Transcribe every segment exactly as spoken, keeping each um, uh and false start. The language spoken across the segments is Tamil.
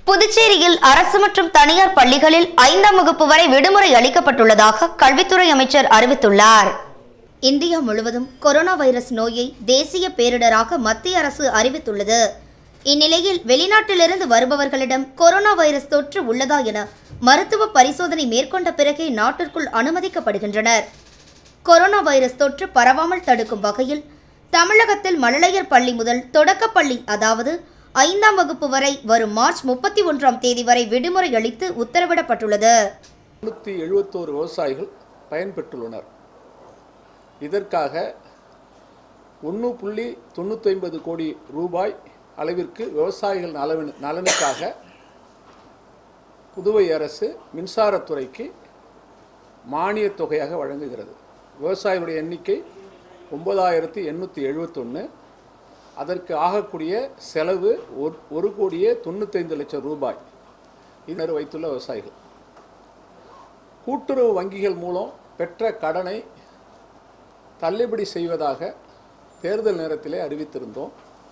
புதுச்சேரியில் அரசு மற்றும் தனியார் பள்ளிகளில் ஐந்தாம் வகுப்பு வரை விடுமுறை அளிக்கப்பட்டுள்ளதாக கல்வித்துறை அமைச்சர் அறிவித்துள்ளார். இந்தியா முழுவதும் கொரோனா வைரஸ் நோயை தேசிய பேரிடராக மத்திய அரசு அறிவித்துள்ளது. இந்நிலையில் வெளிநாட்டிலிருந்து வருபவர்களிடம் கொரோனா வைரஸ் தொற்று உள்ளதா என மருத்துவ பரிசோதனை மேற்கொண்ட பிறகே நாட்டிற்குள் அனுமதிக்கப்படுகின்றனர். கொரோனா வைரஸ் தொற்று பரவாமல் தடுக்கும் வகையில் தமிழகத்தில் மழலையர் பள்ளி முதல் தொடக்கப்பள்ளி அதாவது ஐந்தாம் வகுப்பு வரை வரும் மார்ச் முப்பத்தி ஒன்றாம் தேதி வரை விடுமுறை அளித்து உத்தரவிடப்பட்டுள்ளது. நூற்றி எழுபத்தோரு விவசாயிகள் பயன்பெற்றுள்ளனர். இதற்காக ஒன்று புள்ளி தொண்ணூற்றி ஐம்பது கோடி ரூபாய் அளவிற்கு விவசாயிகள் நலன் நலனுக்காக புதுவை அரசு மின்சாரத்துறைக்கு மானியத் தொகையாக வழங்குகிறது. விவசாயிகளுடைய எண்ணிக்கை ஒன்பதாயிரத்தி எண்ணூற்றி எழுபத்தொன்று. அதற்கு ஆகக்கூடிய செலவு ஒரு கோடியே தொண்ணூத்தைந்து லட்சம் ரூபாய் இன்னர் வைத்துள்ள விவசாயிகள். கூட்டுறவு வங்கிகள் மூலம் பெற்ற கடனை தள்ளுபடி செய்வதாக தேர்தல் நேரத்திலே அறிவித்திருந்தோம்.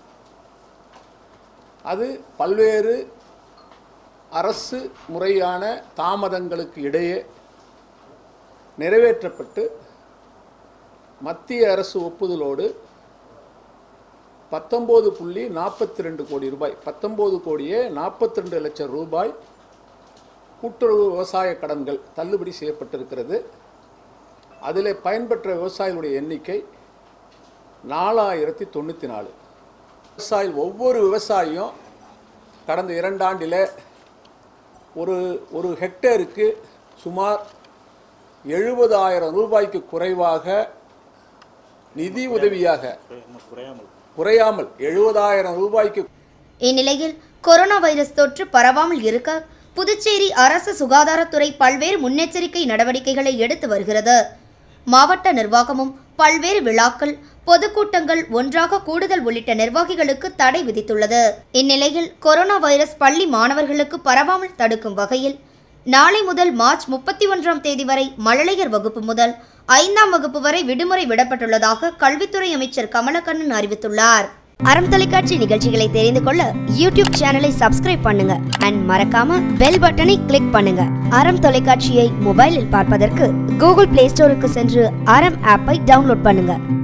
அது பல்வேறு அரசு முறையான தாமதங்களுக்கு இடையே நிறைவேற்றப்பட்டு மத்திய அரசு ஒப்புதலோடு பத்தொன்பது புள்ளி நாற்பத்தி ரெண்டு கோடி ரூபாய் பத்தொன்பது கோடியே நாற்பத்தி ரெண்டு லட்சம் ரூபாய் கூட்டுறவு விவசாய கடன்கள் தள்ளுபடி செய்யப்பட்டிருக்கிறது. அதில் பயன்பெற்ற விவசாயிகளுடைய எண்ணிக்கை நாலாயிரத்தி தொண்ணூற்றி நாலு. விவசாயி ஒவ்வொரு விவசாயியும் கடந்த இரண்டாண்டில் ஒரு ஒரு ஹெக்டேருக்கு சுமார் எழுபதாயிரம் ரூபாய்க்கு குறைவாக நிதி உதவியாக குறையாமல் எழுபதாயிரம் ரூபாய்க்கு. இந்நிலையில் கொரோனா வைரஸ் தொற்று பரவாமல் இருக்க புதுச்சேரி அரசு சுகாதாரத்துறை பல்வேறு முன்னெச்சரிக்கை நடவடிக்கைகளை எடுத்து வருகிறது. மாவட்ட நிர்வாகமும் பல்வேறு விழாக்கள், பொதுக்கூட்டங்கள், ஒன்றாக கூடுதல் உள்ளிட்ட நிர்வாகிகளுக்கு தடை விதித்துள்ளது. இந்நிலையில் கொரோனா வைரஸ் பள்ளி மாணவர்களுக்கு பரவாமல் தடுக்கும் வகையில் நாளை முதல் மார்ச் முப்பத்தி ஒன்றாம் தேதி வரை மழலையர் வகுப்பு முதல் ஐந்தாம் வகுப்பு வரை விடுமுறை விடப்பட்டுள்ளதாக கல்வித்துறை அமைச்சர் கமலக்கண்ணன் அறிவித்துள்ளார். அறம் தொலைக்காட்சி நிகழ்ச்சிகளை தெரிந்து கொள்ள யூடியூப் சேனலை சப்ஸ்கிரைப் பண்ணுங்க அண்ட் மறக்காம பெல் பட்டனை கிளிக் பண்ணுங்க. அறம் தொலைக்காட்சியை மொபைலில் பார்ப்பதற்கு கூகுள் பிளே ஸ்டோருக்கு சென்று அறம் ஆப்பை டவுன்லோட் பண்ணுங்க.